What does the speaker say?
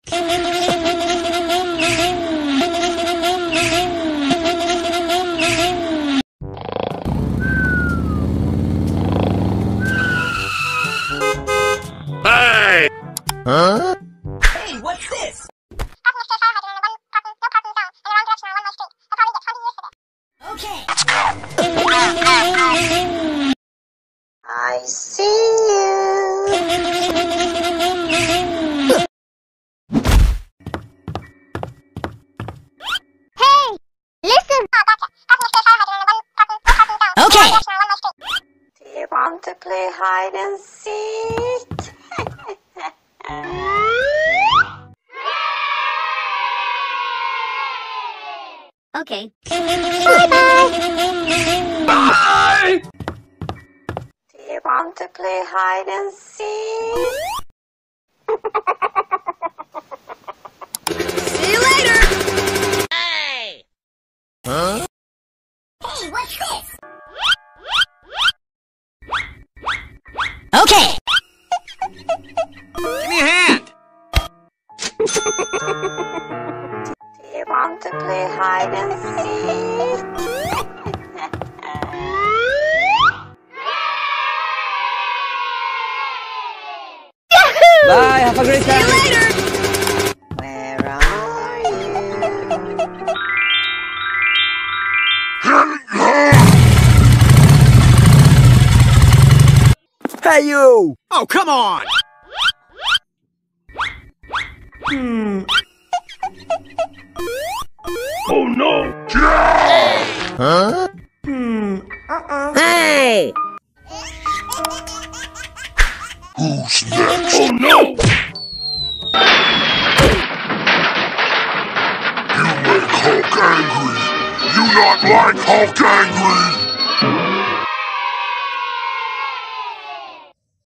Hey! Huh? Hey, what's this? Okay. I see you. Hey, listen. Okay. Do you want to play hide and seek? Okay. Bye-bye. Bye! Do you want to play hide and seek? See you later. Hey. Huh? Hey, what's this? Okay. Give me a hand! Do you want to play hide and seek? Bye. Have a great time. See you later. Where are you? Hey, you. Oh, come on! Oh no! Huh? Hey. Who's next? Oh no! You make Hulk angry! You not like Hulk angry!